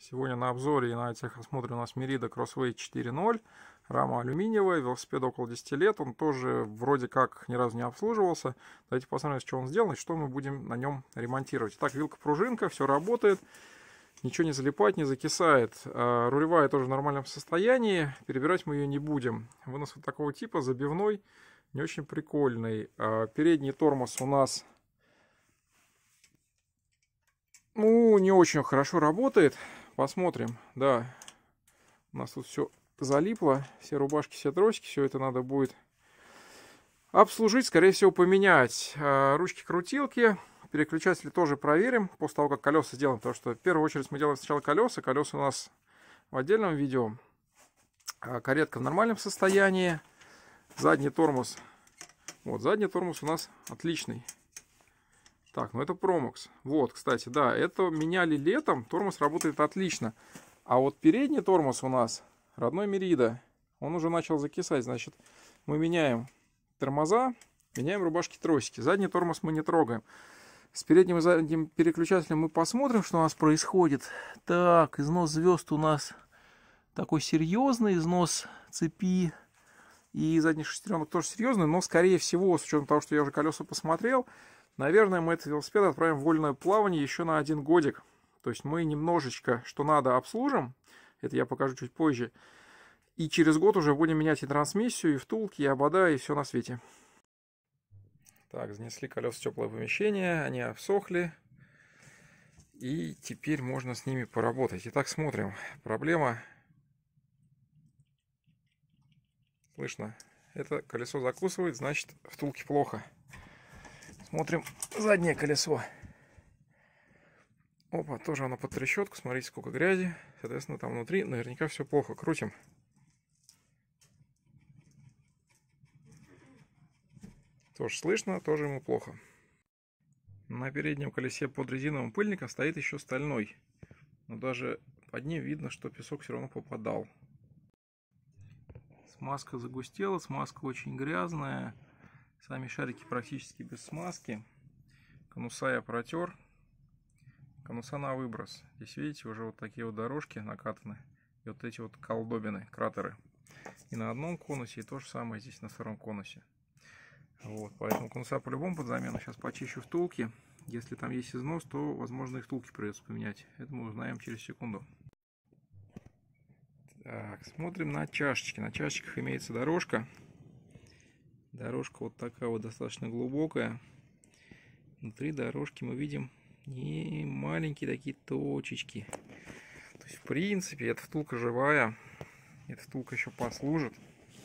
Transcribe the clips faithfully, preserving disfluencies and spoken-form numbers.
Сегодня на обзоре и на техосмотре у нас Merida Crossway четыре ноль. Рама алюминиевая, велосипед около десяти лет. Он тоже вроде как ни разу не обслуживался. Давайте посмотрим, с чего он сделан и что мы будем на нем ремонтировать. Итак, вилка-пружинка, все работает. Ничего не залипает, не закисает. Рулевая тоже в нормальном состоянии. Перебирать мы ее не будем. Вынос вот такого типа, забивной, не очень прикольный. Передний тормоз у нас, ну, не очень хорошо работает. Посмотрим. Да, у нас тут все залипло. Все рубашки, все тросики. Все это надо будет обслужить, скорее всего, поменять. Ручки-крутилки. Переключатели тоже проверим после того, как колеса сделаем. Потому что в первую очередь мы делаем сначала колеса. Колеса у нас в отдельном видео. Каретка в нормальном состоянии. Задний тормоз. Вот, задний тормоз у нас отличный. Так, ну это Promox. Вот, кстати, да, это меняли летом. Тормоз работает отлично. А вот передний тормоз у нас родной Merida. Он уже начал закисать. Значит, мы меняем тормоза, меняем рубашки-тросики. Задний тормоз мы не трогаем. С передним и задним переключателем мы посмотрим, что у нас происходит. Так, износ звезд у нас такой серьезный. Износ цепи и задних шестеренок тоже серьезный. Но, скорее всего, с учетом того, что я уже колеса посмотрел, наверное, мы этот велосипед отправим в вольное плавание еще на один годик. То есть мы немножечко, что надо, обслужим. Это я покажу чуть позже. И через год уже будем менять и трансмиссию, и втулки, и обода, и все на свете. Так, занесли колеса в теплое помещение. Они обсохли. И теперь можно с ними поработать. Итак, смотрим. Проблема. Слышно? Это колесо закусывает, значит, втулки плохо. Смотрим заднее колесо. Опа, тоже оно под трещотку. Смотрите, сколько грязи. Соответственно, там внутри наверняка все плохо. Крутим. Тоже слышно, тоже ему плохо. На переднем колесе под резиновым пыльником стоит еще стальной. Но даже под ним видно, что песок все равно попадал. Смазка загустела, смазка очень грязная. Сами шарики практически без смазки. Конуса я протер. Конуса на выброс. Здесь, видите, уже вот такие вот дорожки накатаны. И вот эти вот колдобины, кратеры. И на одном конусе, и то же самое здесь на втором конусе. Вот, поэтому конуса по-любому под замену. Сейчас почищу втулки. Если там есть износ, то, возможно, и втулки придется поменять. Это мы узнаем через секунду. Так, смотрим на чашечки. На чашечках имеется дорожка. Дорожка вот такая вот, достаточно глубокая. Внутри дорожки мы видим и маленькие такие точечки. То есть, в принципе, эта втулка живая. Эта втулка еще послужит.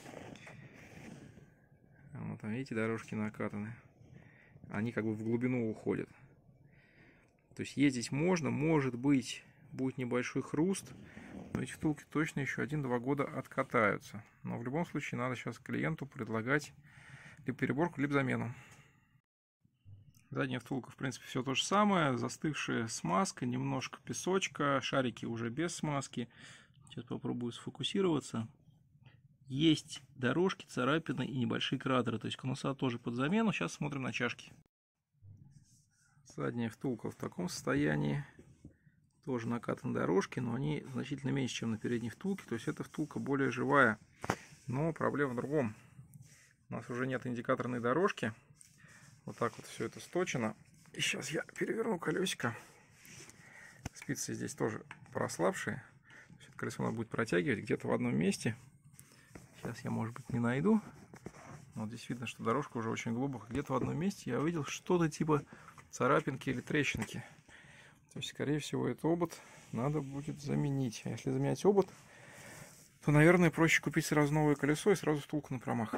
Вот там, видите, дорожки накатаны. Они как бы в глубину уходят. То есть ездить можно, может быть, будет небольшой хруст. Но эти втулки точно еще один-два года откатаются. Но в любом случае надо сейчас клиенту предлагать либо переборку, либо замену. Задняя втулка, в принципе, все то же самое. Застывшая смазка, немножко песочка, шарики уже без смазки. Сейчас попробую сфокусироваться. Есть дорожки, царапины и небольшие кратеры. То есть конуса тоже под замену. Сейчас смотрим на чашки. Задняя втулка в таком состоянии. Тоже накатаны дорожки, но они значительно меньше, чем на передней втулке. То есть эта втулка более живая. Но проблема в другом. У нас уже нет индикаторной дорожки. Вот так вот все это сточено. И сейчас я переверну колесико. Спицы здесь тоже прослабшие. Это колесо надо будет протягивать где-то в одном месте. Сейчас я, может быть, не найду. Но вот здесь видно, что дорожка уже очень глубокая. Где-то в одном месте я увидел что-то типа царапинки или трещинки. То есть, скорее всего, этот обод надо будет заменить. А если заменять обод, то, наверное, проще купить сразу новое колесо и сразу втулку на промах.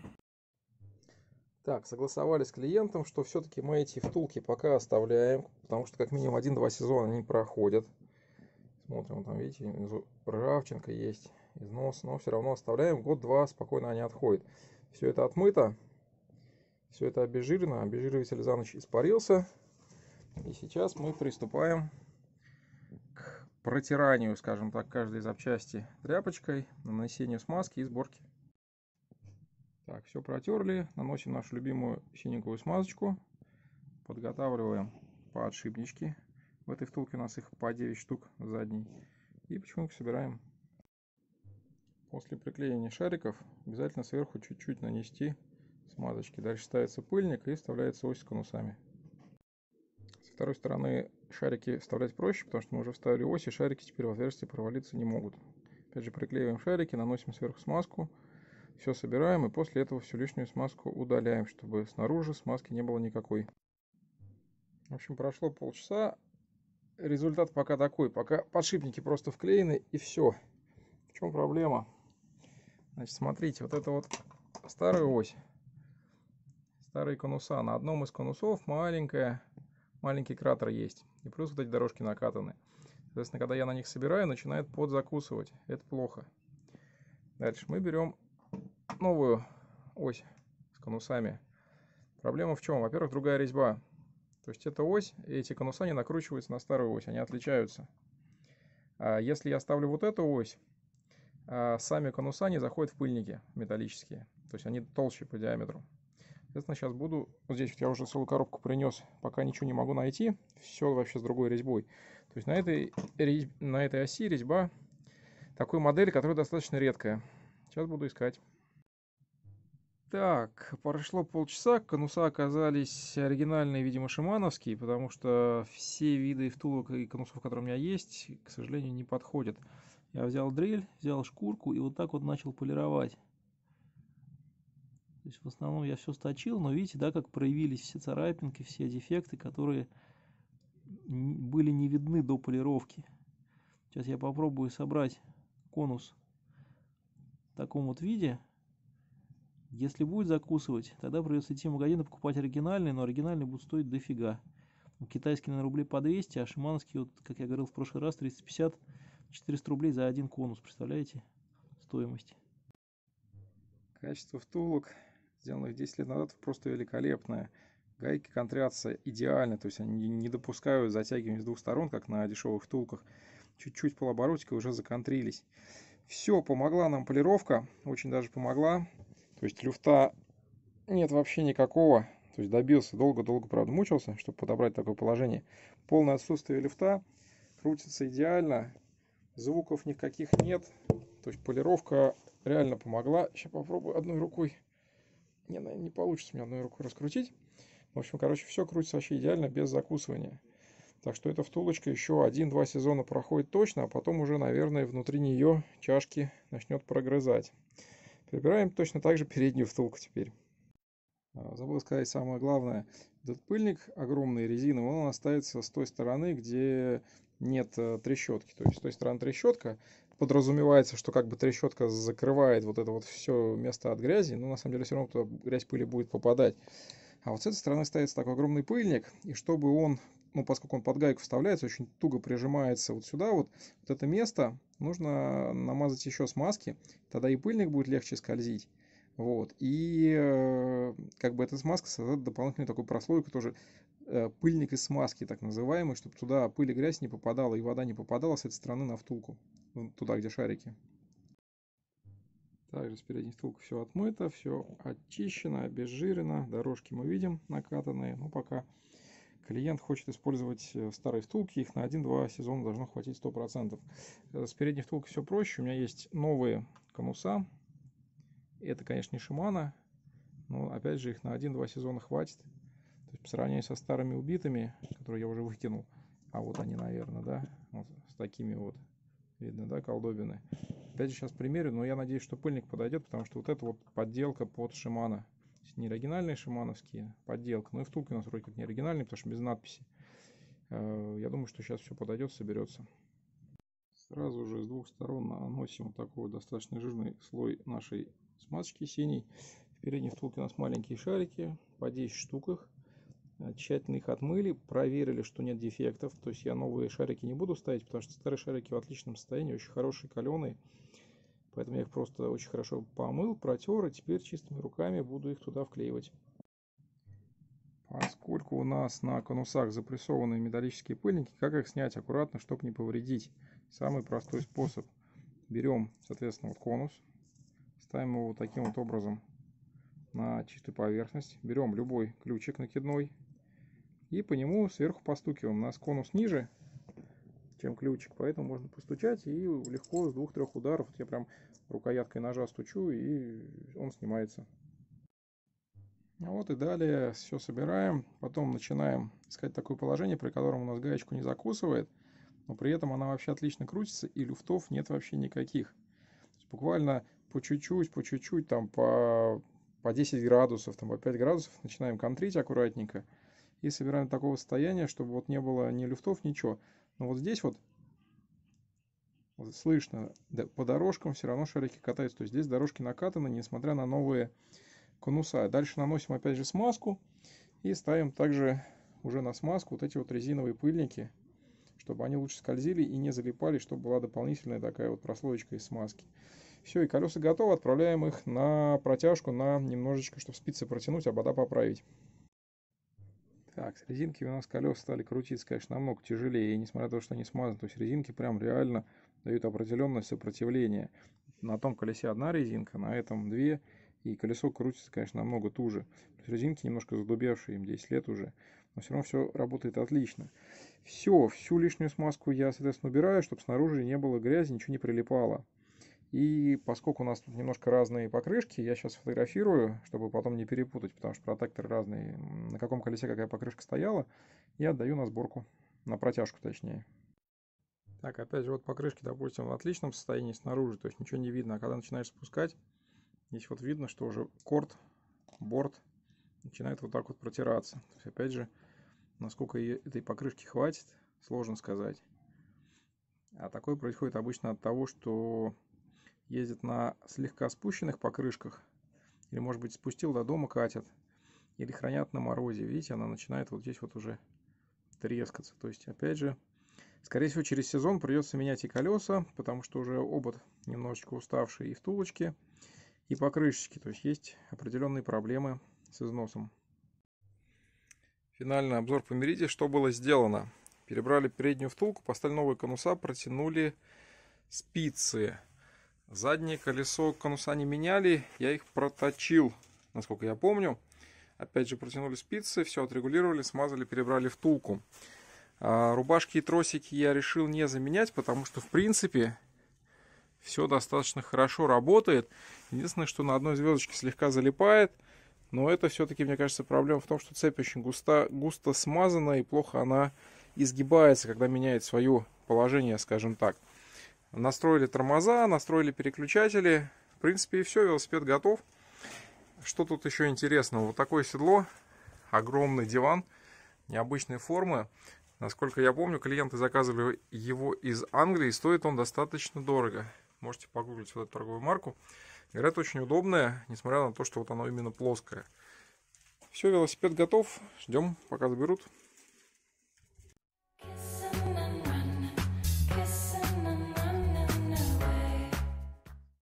Так, согласовали с клиентом, что все-таки мы эти втулки пока оставляем, потому что как минимум один-два сезона они проходят. Смотрим, там, видите, внизу ржавчинка есть, износ, но все равно оставляем. Год-два спокойно они отходят. Все это отмыто, все это обезжирено, обезжириватель за ночь испарился. И сейчас мы приступаем к протиранию, скажем так, каждой запчасти тряпочкой, нанесению смазки и сборки. Так, все протерли, наносим нашу любимую синенькую смазочку, подготавливаем подшипнички. В этой втулке у нас их по девять штук в задней. И потихоньку собираем. После приклеения шариков обязательно сверху чуть-чуть нанести смазочки. Дальше ставится пыльник и вставляется ось с конусами. Со второй стороны шарики вставлять проще, потому что мы уже вставили ось, и шарики теперь в отверстие провалиться не могут. Опять же, приклеиваем шарики, наносим сверху смазку, все собираем, и после этого всю лишнюю смазку удаляем, чтобы снаружи смазки не было никакой. В общем, прошло полчаса. Результат пока такой. Пока подшипники просто вклеены, и все. В чем проблема? Значит, смотрите, вот это вот старая ось. Старые конуса. На одном из конусов маленькая, маленький кратер есть. И плюс вот эти дорожки накатаны. Соответственно, когда я на них собираю, начинает подзакусывать. Это плохо. Дальше мы берем новую ось с конусами. Проблема в чем? Во-первых, другая резьба. То есть эта ось, эти конуса не накручиваются на старую ось, они отличаются. А если я ставлю вот эту ось, сами конуса не заходят в пыльники металлические. То есть они толще по диаметру. Соответственно, сейчас буду... Вот здесь вот я уже целую коробку принес, пока ничего не могу найти. Все вообще с другой резьбой. То есть на этой, на этой оси резьба такой модели, которая достаточно редкая. Сейчас буду искать. Так, прошло полчаса, конуса оказались оригинальные, видимо, шимановские, потому что все виды втулок и конусов, которые у меня есть, к сожалению, не подходят. Я взял дрель, взял шкурку и вот так вот начал полировать. То есть в основном я все сточил, но видите, да, как проявились все царапинки, все дефекты, которые были не видны до полировки. Сейчас я попробую собрать конус в таком вот виде. Если будет закусывать, тогда придется идти в магазин и покупать оригинальные, но оригинальные будут стоить дофига. Китайские, наверное, рублей по двести, а шимановские, вот, как я говорил в прошлый раз, триста пятьдесят — четыреста рублей за один конус. Представляете? Стоимость. Качество втулок, сделанных десять лет назад, просто великолепное. Гайки контрятся идеально, то есть они не допускают затягивания с двух сторон, как на дешевых втулках. Чуть-чуть полоборотика уже законтрились. Все, помогла нам полировка, очень даже помогла. То есть люфта нет вообще никакого. То есть добился, долго-долго, правда, мучился, чтобы подобрать такое положение. Полное отсутствие люфта, крутится идеально, звуков никаких нет. То есть полировка реально помогла. Сейчас попробую одной рукой. Не, наверное, не получится мне одной рукой раскрутить. В общем, короче, все крутится вообще идеально, без закусывания. Так что эта втулочка еще один-два сезона проходит точно, а потом уже, наверное, внутри нее чашки начнет прогрызать. Прибираем точно так же переднюю втулку теперь. Забыл сказать самое главное. Этот пыльник огромный, резиновый, он оставится с той стороны, где нет трещотки. То есть с той стороны трещотка. Подразумевается, что как бы трещотка закрывает вот это вот все место от грязи, но на самом деле все равно туда грязь, пыли будет попадать. А вот с этой стороны ставится такой огромный пыльник, и чтобы он, ну, поскольку он под гайку вставляется, очень туго прижимается вот сюда, вот, вот это место нужно намазать еще смазки, тогда и пыльник будет легче скользить. Вот, и э, как бы эта смазка создает дополнительную такую прослойку, тоже э, пыльник из смазки, так называемый, чтобы туда пыль и грязь не попадала, и вода не попадала с этой стороны на втулку, туда, где шарики. Также с передней втулкой все отмыто, все очищено, обезжирено. Дорожки мы видим накатанные. Но пока клиент хочет использовать старые втулки, их на один-два сезона должно хватить сто процентов. С передней втулкой все проще. У меня есть новые конуса. Это, конечно, не Shimano, но опять же их на один-два сезона хватит. То есть по сравнению со старыми убитыми, которые я уже выкинул, а вот они, наверное, да, вот с такими вот, видно, да, колдобины. Опять же сейчас примерю, но я надеюсь, что пыльник подойдет, потому что вот это вот подделка под Shimano. Не оригинальные шимановские, подделка. Ну и втулки у нас вроде как не оригинальные, потому что без надписи. Я думаю, что сейчас все подойдет, соберется. Сразу же с двух сторон наносим вот такой вот достаточно жирный слой нашей смазочки синей. В передней втулке у нас маленькие шарики, по десять штук их. Тщательно их отмыли, проверили, что нет дефектов. То есть я новые шарики не буду ставить, потому что старые шарики в отличном состоянии, очень хорошие, каленые. Поэтому я их просто очень хорошо помыл, протер, и теперь чистыми руками буду их туда вклеивать. Поскольку у нас на конусах запрессованные металлические пыльники, как их снять аккуратно, чтобы не повредить? Самый простой способ. Берем, соответственно, вот конус, ставим его вот таким вот образом на чистую поверхность. Берем любой ключик накидной и по нему сверху постукиваем. У нас конус ниже, чем ключик. Поэтому можно постучать и легко с двух-трех ударов. Вот я прям рукояткой ножа стучу, и он снимается. Вот и далее все собираем. Потом начинаем искать такое положение, при котором у нас гаечку не закусывает, но при этом она вообще отлично крутится, и люфтов нет вообще никаких. Буквально по чуть-чуть, по чуть-чуть, там по, по десять градусов, там по пять градусов начинаем контрить аккуратненько. И собираем такого состояния, чтобы вот не было ни люфтов, ничего. Но вот здесь вот, вот слышно, да, по дорожкам все равно шарики катаются. То есть здесь дорожки накатаны, несмотря на новые конуса. Дальше наносим опять же смазку. И ставим также уже на смазку вот эти вот резиновые пыльники, чтобы они лучше скользили и не залипали, чтобы была дополнительная такая вот прослоечка из смазки. Все, и колеса готовы. Отправляем их на протяжку, на немножечко, чтобы спицы протянуть, а обода поправить. Так, с резинки у нас колеса стали крутиться, конечно, намного тяжелее, и несмотря на то, что они смазаны, то есть резинки прям реально дают определенное сопротивление. На том колесе одна резинка, на этом две, и колесо крутится, конечно, намного туже. То есть резинки немножко задубевшие, им десять лет уже, но все равно все работает отлично. Все, всю лишнюю смазку я, соответственно, убираю, чтобы снаружи не было грязи, ничего не прилипало. И поскольку у нас тут немножко разные покрышки, я сейчас фотографирую, чтобы потом не перепутать, потому что протекторы разные, на каком колесе какая покрышка стояла, и отдаю на сборку, на протяжку точнее. Так, опять же, вот покрышки, допустим, в отличном состоянии снаружи, то есть ничего не видно, а когда начинаешь спускать, здесь вот видно, что уже корд, борт начинает вот так вот протираться. То есть, опять же, насколько этой покрышки хватит, сложно сказать. А такое происходит обычно от того, что ездят на слегка спущенных покрышках, или, может быть, спустил до дома, катят, или хранят на морозе. Видите, она начинает вот здесь вот уже трескаться. То есть, опять же, скорее всего, через сезон придется менять и колеса, потому что уже обод немножечко уставший и втулочки, и покрышечки. То есть, есть определенные проблемы с износом. Финальный обзор по Мериде. Что было сделано? Перебрали переднюю втулку, поставили новые конуса, протянули спицы. Заднее колесо конуса не меняли, я их проточил, насколько я помню. Опять же протянули спицы, все отрегулировали, смазали, перебрали втулку. А рубашки и тросики я решил не заменять, потому что в принципе все достаточно хорошо работает. Единственное, что на одной звездочке слегка залипает, но это все-таки, мне кажется, проблема в том, что цепь очень густо, густо смазана и плохо она изгибается, когда меняет свое положение, скажем так. Настроили тормоза, настроили переключатели. В принципе, и все, велосипед готов. Что тут еще интересного? Вот такое седло, огромный диван, необычной формы. Насколько я помню, клиенты заказывали его из Англии. Стоит он достаточно дорого. Можете погуглить вот эту торговую марку. Говорят, очень удобная, несмотря на то, что вот оно именно плоское. Все, велосипед готов. Ждем, пока заберут.